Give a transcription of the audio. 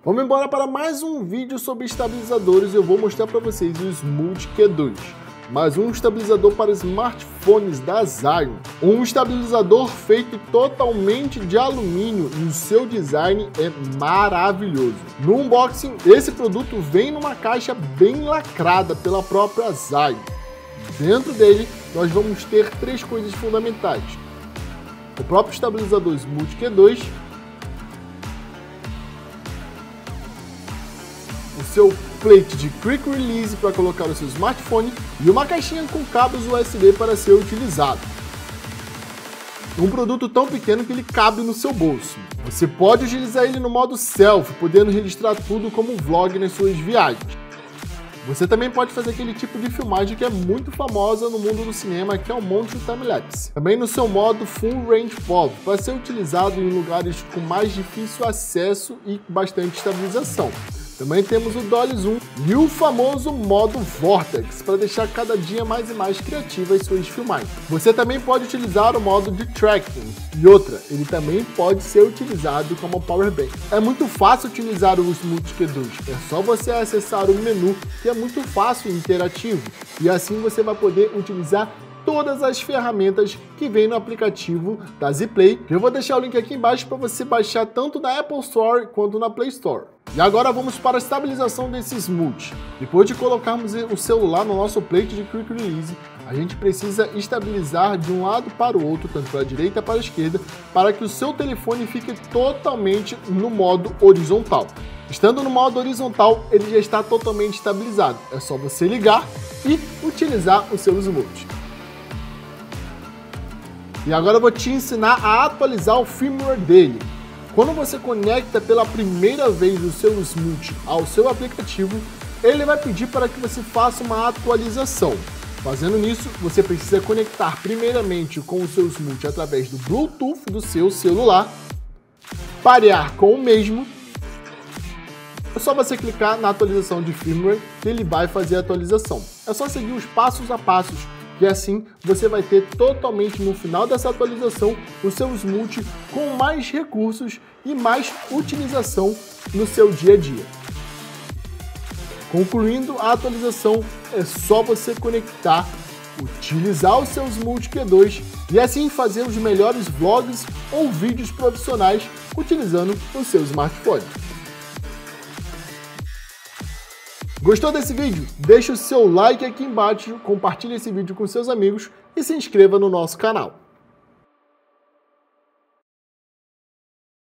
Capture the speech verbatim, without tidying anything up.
Vamos embora para mais um vídeo sobre estabilizadores. Eu vou mostrar para vocês o Smooth Q dois, mais um estabilizador para smartphones da Zion. Um estabilizador feito totalmente de alumínio e o seu design é maravilhoso. No unboxing, esse produto vem numa caixa bem lacrada pela própria Zion. Dentro dele, nós vamos ter três coisas fundamentais: o próprio estabilizador Smooth Q dois, o seu plate de Quick Release para colocar o seu smartphone e uma caixinha com cabos U S B para ser utilizado. Um produto tão pequeno que ele cabe no seu bolso. Você pode utilizar ele no modo selfie, podendo registrar tudo como vlog nas suas viagens. Você também pode fazer aquele tipo de filmagem que é muito famosa no mundo do cinema, que é o motion time-lapse. Também no seu modo Full Range Pop, para ser utilizado em lugares com mais difícil acesso e bastante estabilização. Também temos o Dolly Zoom e o famoso modo Vortex, para deixar cada dia mais e mais criativas as suas filmagens. Você também pode utilizar o modo de Tracking. E outra, ele também pode ser utilizado como Power Bank. É muito fácil utilizar o Smooth Q dois, é só você acessar o menu, que é muito fácil e interativo, e assim você vai poder utilizar todas as ferramentas que vem no aplicativo da Zplay. Eu vou deixar o link aqui embaixo para você baixar tanto na Apple Store quanto na Play Store. E agora vamos para a estabilização desse Smooth. Depois de colocarmos o celular no nosso plate de Quick Release, a gente precisa estabilizar de um lado para o outro, tanto para a direita para a esquerda, para que o seu telefone fique totalmente no modo horizontal. Estando no modo horizontal, ele já está totalmente estabilizado. É só você ligar e utilizar o seu Smooth. E agora eu vou te ensinar a atualizar o firmware dele. Quando você conecta pela primeira vez o seu Smooth ao seu aplicativo, ele vai pedir para que você faça uma atualização. Fazendo nisso, você precisa conectar primeiramente com o seu Smooth através do Bluetooth do seu celular, parear com o mesmo. É só você clicar na atualização de firmware que ele vai fazer a atualização. É só seguir os passos a passos, e assim você vai ter totalmente no final dessa atualização o seu Smooth com mais recursos e mais utilização no seu dia a dia. Concluindo a atualização, é só você conectar, utilizar o seu Smooth Q dois e assim fazer os melhores vlogs ou vídeos profissionais utilizando o seu smartphone. Gostou desse vídeo? Deixa o seu like aqui embaixo, compartilhe esse vídeo com seus amigos e se inscreva no nosso canal.